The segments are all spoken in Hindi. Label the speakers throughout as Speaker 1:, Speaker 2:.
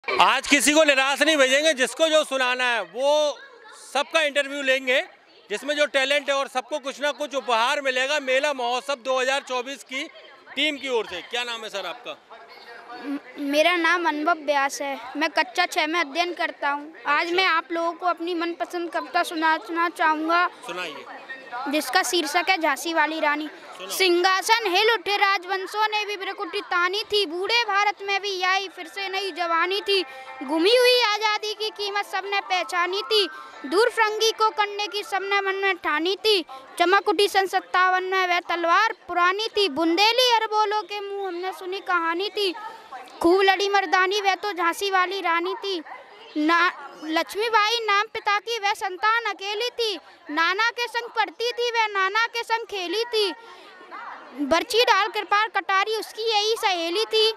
Speaker 1: आज किसी को निराश नहीं भेजेंगे, जिसको जो सुनाना है वो सबका इंटरव्यू लेंगे, जिसमें जो टैलेंट है और सबको कुछ ना कुछ उपहार मिलेगा। मेला महोत्सव 2024 की टीम की ओर से। क्या नाम है सर आपका?
Speaker 2: मेरा नाम अनुभव व्यास है। मैं कक्षा 6 में अध्ययन करता हूँ। आज मैं आप लोगों को अपनी मनपसंद कविता सुनाना चाहूँगा।
Speaker 1: सुनाइए।
Speaker 2: जिसका शीर्षक है झांसी वाली रानी। सिंहासन हिल उठे राजवंशों ने भी बिरकुटी तानी थी, बूढ़े भारत में भी आई फिर से नई जवानी थी। गुमी हुई आज़ादी की कीमत सबने पहचानी थी, दूर फ्रंगी को करने की सबने मन में ठानी थी। चमक उठी सन 57 में वह तलवार पुरानी थी, बुंदेली अरबोलों के मुँह हमने सुनी कहानी थी। खूब लड़ी मर्दानी वह तो झांसी वाली रानी थी। लक्ष्मीबाई नाम पिता की वह संतान अकेली थी, नाना के संग पढ़ती थी वह नाना के संग खेली थी। बर्छी डाल कृपाल कटारी उसकी यही सहेली थी।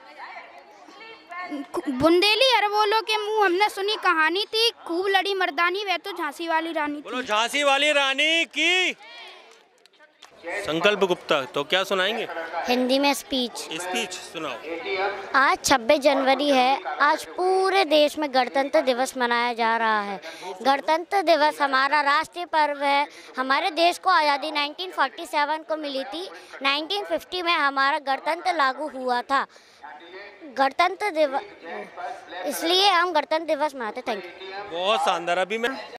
Speaker 2: बुंदेली अरबोलों के मुंह हमने सुनी कहानी थी। खूब लड़ी मर्दानी वह तो झांसी वाली रानी थी।
Speaker 1: बोलो झांसी वाली रानी की। संकल्प गुप्ता, तो क्या सुनाएंगे?
Speaker 3: हिंदी में स्पीच
Speaker 1: सुनाओ।
Speaker 3: आज 26 जनवरी है। आज पूरे देश में गणतंत्र दिवस मनाया जा रहा है। गणतंत्र दिवस हमारा राष्ट्रीय पर्व है। हमारे देश को आज़ादी 1947 को मिली थी। 1950 में हमारा गणतंत्र लागू हुआ था। गणतंत्र दिवस, इसलिए हम गणतंत्र दिवस मनाते। Thank you.
Speaker 1: बहुत शानदार। अभी मैं